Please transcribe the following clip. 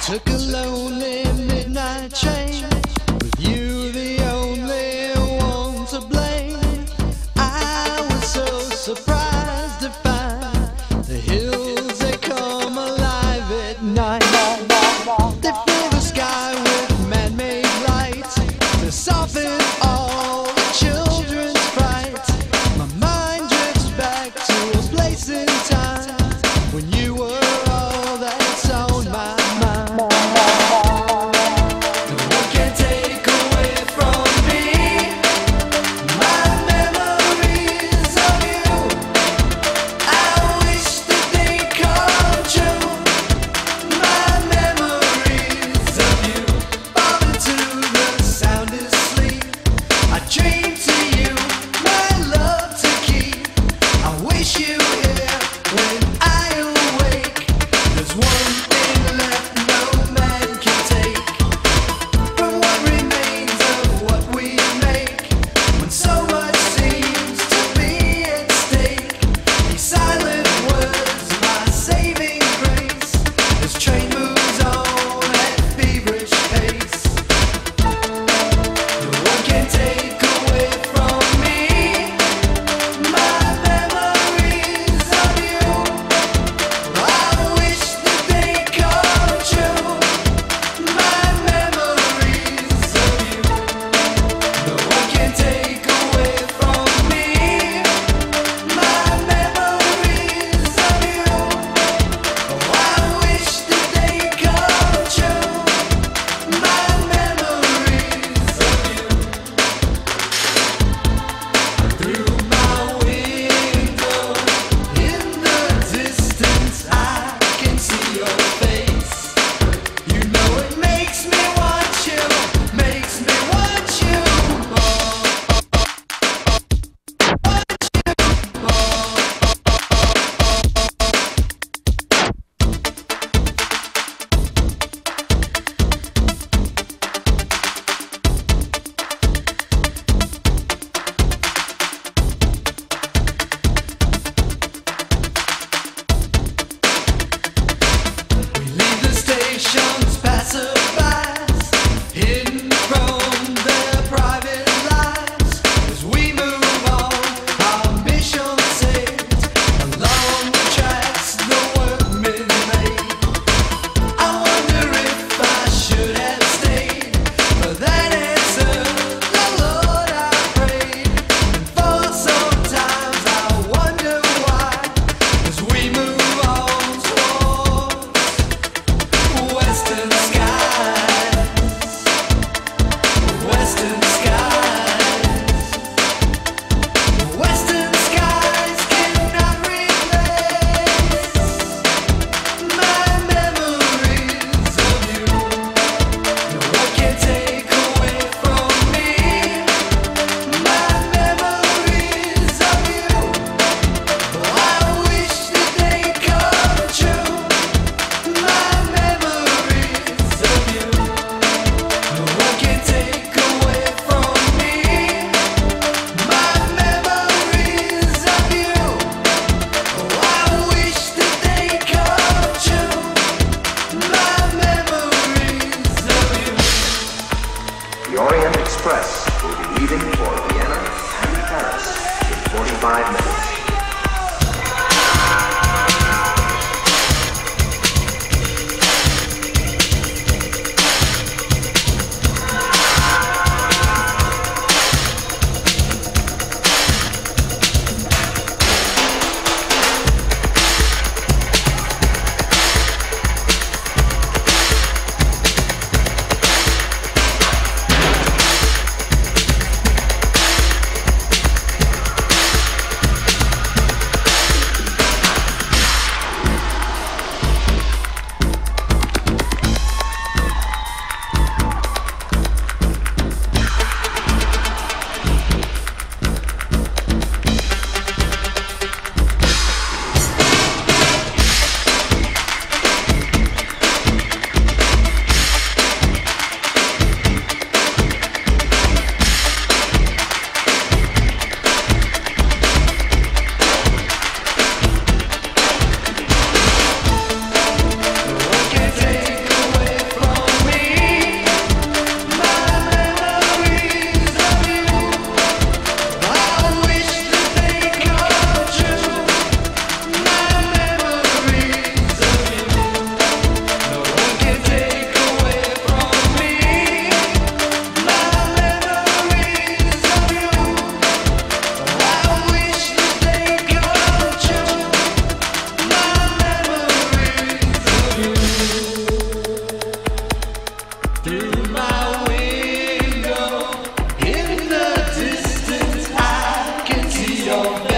Took a lonely midnight train with you the only one to blame. I was so surprised to find the hills, they come alive at night. They fill the sky with man-made lights to soften all the children's fright. My mind drifts back to a place in time when you were all that's on my mind. No one can take away from me my memories of you. I wish that they come true. My memories of you. Falling to the sound of sleep, I dream to you, my love to keep. I wish you here when I awake. There's one thing left no man can take from what remains of what we make. When so much seems to be at stake, these silent words, my saving grace. This train moves on at feverish pace. No one can take away from me my memories of you. I wish that they come true. My memories of you. No one can take away from me my memories of you. I wish that they come true. My memories of you. Through my window, in the distance, I can see your face. You know it makes me want you, makes me want you more. We leave the stations, passerbys, hidden from their private lives. As we move on, our mission saved. Along the tracks, the workmen made. I wonder if I should have stayed. For that answer, the Lord I prayed. And for sometimes I wonder why. As we move on towards western your